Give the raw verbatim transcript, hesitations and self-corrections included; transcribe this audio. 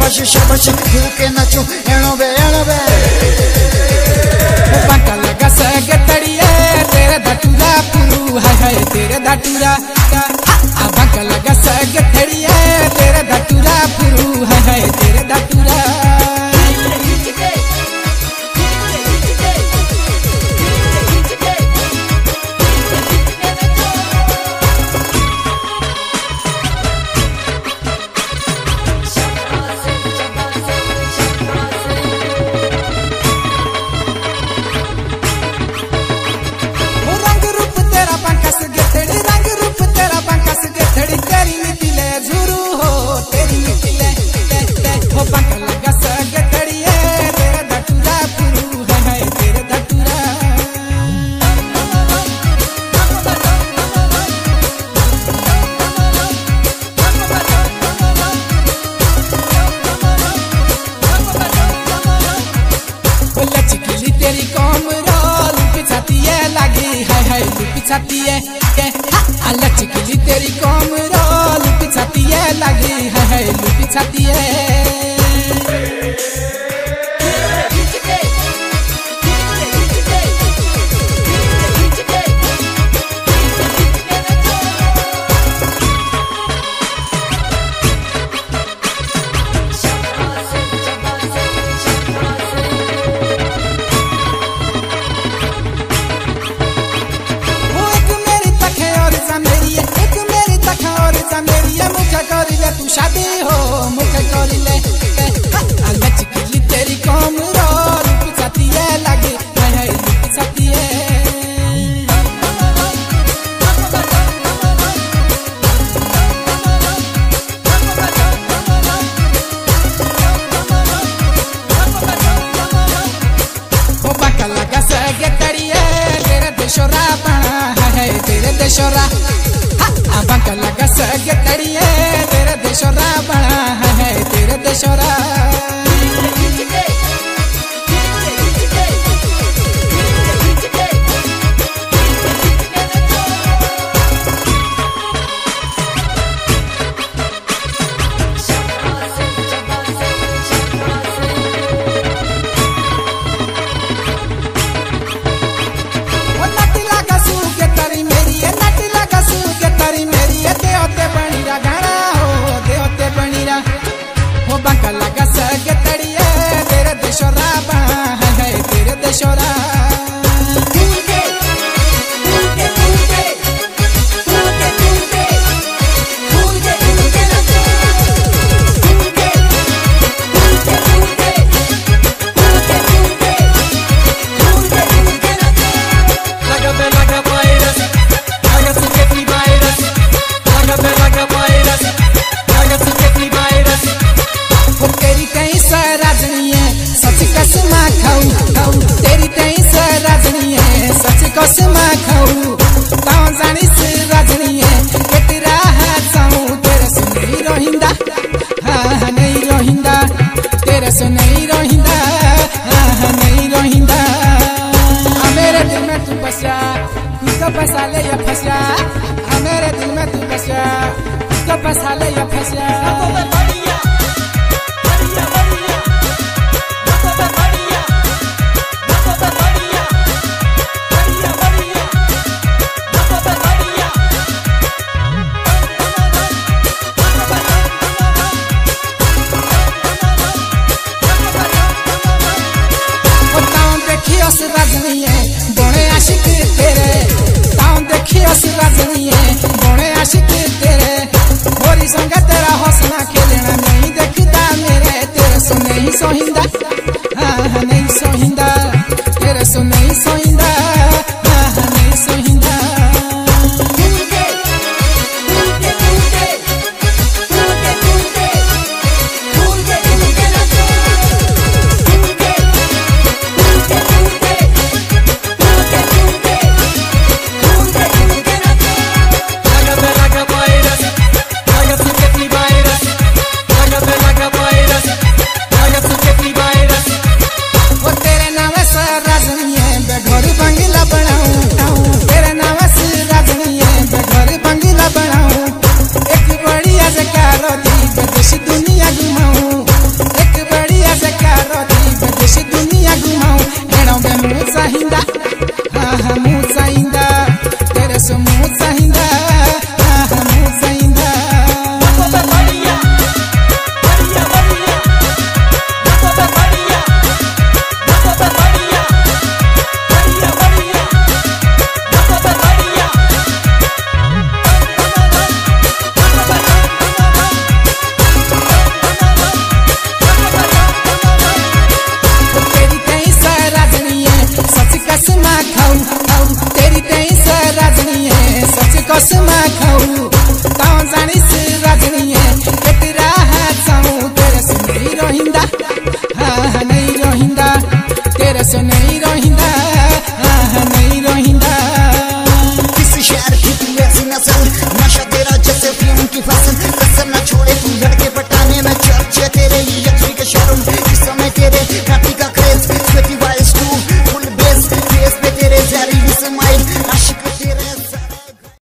शाबाश शाबाश दिल के नाचो एणो बे एणो बे पंका लगा सग तड़िए तेरे धटूरा पुरू हाय हाय तेरे धटूरा आ पंका लगा सग तड़िए तेरे धटूरा पुरू हाय हाय तेरे धटूरा छाती है लचकीली तेरी कोमरो लुपी छाती है लगी है है लुपी छाती है तू शादी हो मुझे करी ले लचकीली तेरी कोमरो लुपी छाती है लगी है है लुपी छाती है ओ बाका लगा सगे तड़िए तेरे देशोरा बना है तेरे देशोरा आ बाका लगा सगे तड़िए तेरे देशोरा बना है तेरे देशोरा बाका लगा सगे तड़िए तेरे देशोरा बना है तेरे देशोरा कसमा खाऊ ताऊ जानी से राजनी है केतरा हासाऊ तेरे से नहीं रोहिंदा हाँ नहीं रोहिंदा तेरे से नहीं रोहिंदा हाँ नहीं रोहिंदा मेरे दिल में तू बसा कुछ बसा ले या फंसा मेरे दिल में तू बसा कुछ बसा ले या फंसा राजनी है बड़े आशिक तेरे ताऊ देखियो राजनी है बड़े आशिक तेरे मोरी संग तेरा हौसला खेलना नहीं देखता मेरे तेरे सो नहीं सोहिंदा हाँ नहीं सोहिंदा तेरे सो नहीं सोहिंदा हाँ नहीं सोहिंदा I got to get me by कसमा खाऊ गाँव जानी से रजनी केटरा चाहूँ तेरे से नहीं रोहिंदा हाँ नहीं रोहिंदा तेरे से नहीं रोहिंदा